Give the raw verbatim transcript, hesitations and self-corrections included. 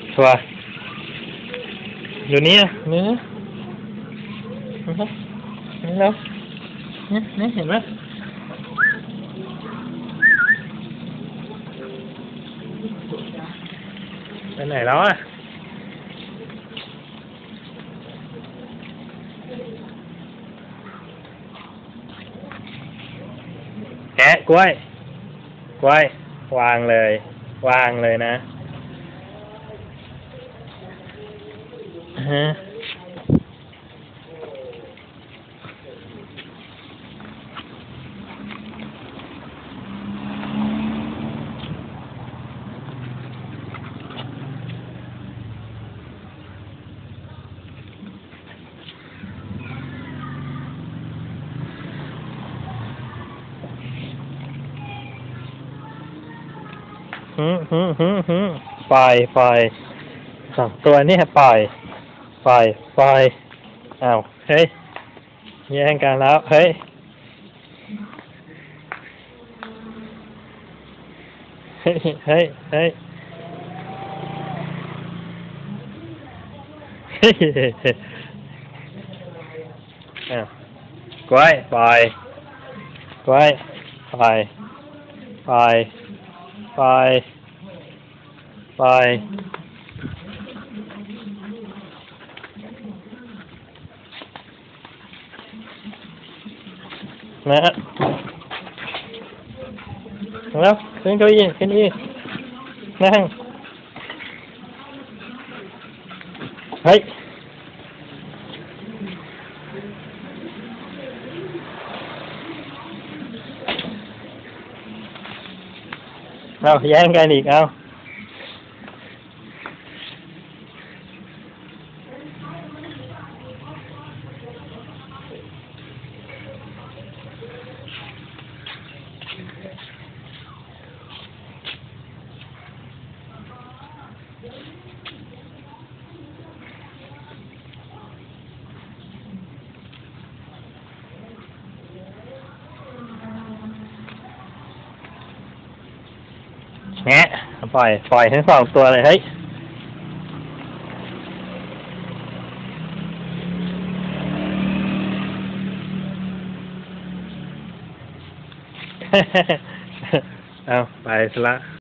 ชัวร์อยู่นี่นะนี่นะนี่แล้วนี่นี่เห็นไหมไปไหนแล้วอ่ะแกะกล้วยกล้วย วางเลย วางเลยนะฮะฮึฮึฮึฮึปล่อยปล่อยสองตัวนี่ปล่อยปล่อยปล่อยอ้าวเฮ้ยแย่งกันแล้วเฮ้ยเฮ้ยเฮ้ยเฮ้ยเฮ้ยอ้าวกล้วยปล่อยกล้วยปล่อยปล่อยปล่อยปล่อยนะแล้วขึ้นเก้าอี้ขึ้นอี้นั่งเฮ้ยเอาแย่งกันอีกเอาแงะปล่อยปล่อยทั้งสองตัวเลยเฮ้ยเอาไปซะละ